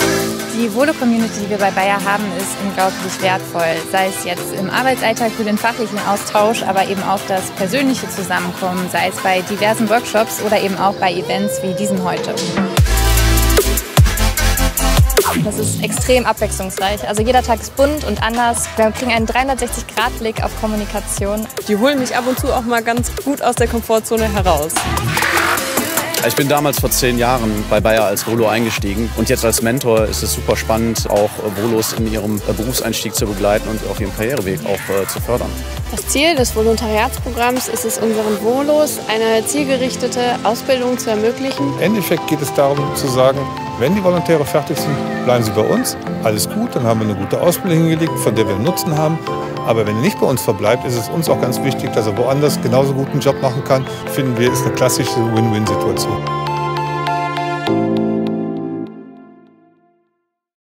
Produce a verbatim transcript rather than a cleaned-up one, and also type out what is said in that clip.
Die Volo-Community, die wir bei Bayer haben, ist unglaublich wertvoll. Sei es jetzt im Arbeitsalltag für den fachlichen Austausch, aber eben auch das persönliche Zusammenkommen, sei es bei diversen Workshops oder eben auch bei Events wie diesem heute. Das ist extrem abwechslungsreich. Also jeder Tag ist bunt und anders. Wir kriegen einen dreihundertsechzig Grad Blick auf Kommunikation. Die holen mich ab und zu auch mal ganz gut aus der Komfortzone heraus. Ich bin damals vor zehn Jahren bei Bayer als Volo eingestiegen und jetzt als Mentor ist es super spannend, auch Volos in ihrem Berufseinstieg zu begleiten und auf ihrem Karriereweg auch äh, zu fördern. Das Ziel des Volontariatsprogramms ist es, unseren Volos eine zielgerichtete Ausbildung zu ermöglichen. Im Endeffekt geht es darum zu sagen, wenn die Volontäre fertig sind, bleiben sie bei uns. Alles gut, dann haben wir eine gute Ausbildung hingelegt, von der wir einen Nutzen haben. Aber wenn er nicht bei uns verbleibt, ist es uns auch ganz wichtig, dass er woanders genauso guten Job machen kann. Finden wir, ist eine klassische Win-Win-Situation.